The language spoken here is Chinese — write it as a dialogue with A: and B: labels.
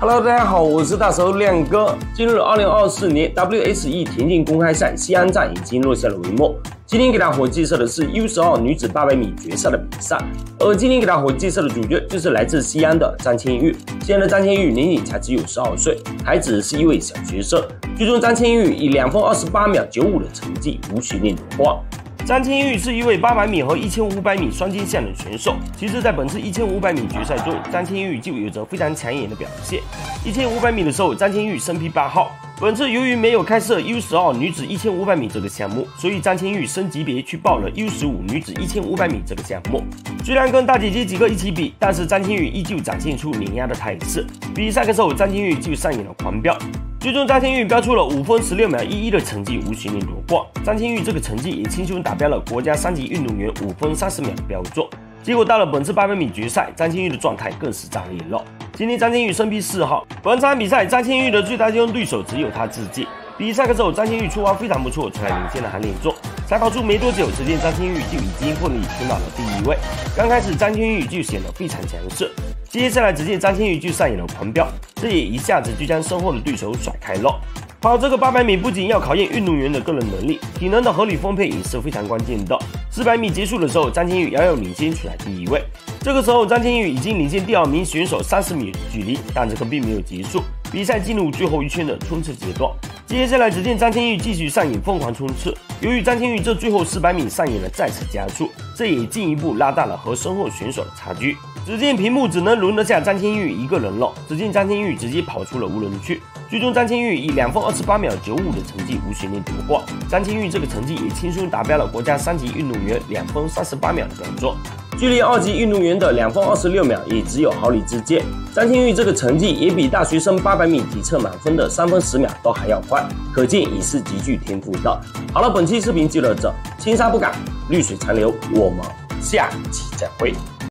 A: Hello， 大家好，我是大手亮哥。进入了2024年 WSE 田径公开赛西安站已经落下了帷幕。今天给大伙介绍的是 U12 女子800米决赛的比赛，而今天给大伙介绍的主角就是来自西安的张千玉。现在的张千玉年龄才只有12岁，还只是一位小学生。最终，张千玉以2分28秒95的成绩无悬念夺冠。张千玉是一位800米和1500米双金项的选手。其实，在本次1500米决赛中，张千玉就有着非常抢眼的表现。1500米的时候，张千玉身披8号。本次由于没有开设 U12 女子1500米这个项目，所以张千玉升级别去报了 U15 女子1500米这个项目。虽然跟大姐姐几个一起比，但是张千玉依旧展现出碾压的态势。比赛的时候，张千玉就上演了狂飙。最终，张千玉标出了5分16秒11的成绩，无悬念夺冠。张千玉这个成绩也轻松达标了国家3级运动员5分30秒的标准。结果到了本次800米决赛，张千玉的状态更是炸裂了。今天张千玉身披4号，本场比赛张千玉的最大竞争对手只有他自己。比赛的时候，张千玉出发非常不错，处在领先的行列中。才跑出没多久，只见张千玉就已经顺利冲到了第1位。刚开始张千玉就显得非常强势，接下来只见张千玉就上演了狂飙，这也一下子就将身后的对手甩开了。跑这个800米不仅要考验运动员的个人能力，体能的合理分配也是非常关键的。400米结束的时候，张千玉遥遥领先处在第1位。这个时候，张千玉已经领先第2名选手30米距离，但这个并没有结束，比赛进入最后一圈的冲刺阶段。接下来只见张千玉继续上演疯狂冲刺，由于张千玉这最后400米上演了再次加速，这也进一步拉大了和身后选手的差距。只见屏幕只能容得下张千玉一个人了，只见张千玉直接跑出了无人区。最终，张千玉以2分28秒95的成绩无悬念夺冠。张千玉这个成绩也轻松达标了国家3级运动员2分38秒的标准，距离2级运动员的2分26秒也只有毫厘之间。张千玉这个成绩也比大学生800米体测满分的3分10秒都还要快，可见也是极具天赋的。好了，本期视频就到这，青山不改，绿水长流，我们下期再会。